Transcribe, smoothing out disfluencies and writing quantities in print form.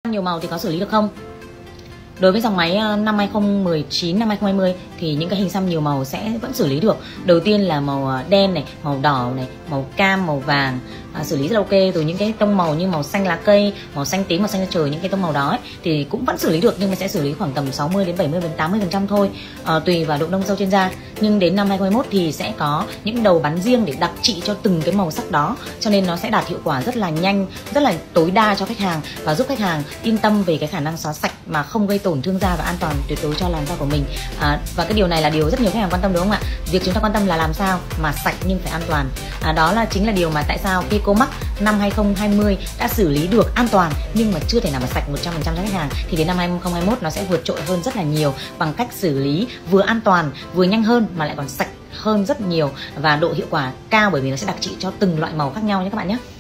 Nhiều màu thì có xử lý được không? Đối với dòng máy năm 2019, năm 2020 thì những cái hình xăm nhiều màu sẽ vẫn xử lý được. Đầu tiên là màu đen này, màu đỏ này, màu cam, màu vàng, xử lý rất là ok. Rồi những cái tông màu như màu xanh lá cây, màu xanh tím, màu xanh da trời, những cái tông màu đó ấy, thì cũng vẫn xử lý được, nhưng mà sẽ xử lý khoảng tầm 60 đến 70 đến 80% thôi, tùy vào độ đông sâu trên da. Nhưng đến năm 2021 thì sẽ có những đầu bắn riêng để đặc trị cho từng cái màu sắc đó, cho nên nó sẽ đạt hiệu quả rất là nhanh, rất là tối đa cho khách hàng và giúp khách hàng yên tâm về cái khả năng xóa sạch mà không gây tổn thương da và an toàn tuyệt đối cho làn da của mình. Và cái điều này là điều rất nhiều khách hàng quan tâm, đúng không ạ? Việc chúng ta quan tâm là làm sao mà sạch nhưng phải an toàn. Đó là chính là điều mà tại sao Picomax năm 2020 đã xử lý được an toàn nhưng mà chưa thể nào mà sạch 100% cho khách hàng, thì đến năm 2021 nó sẽ vượt trội hơn rất là nhiều bằng cách xử lý vừa an toàn vừa nhanh hơn mà lại còn sạch hơn rất nhiều và độ hiệu quả cao, bởi vì nó sẽ đặc trị cho từng loại màu khác nhau nhé các bạn nhé.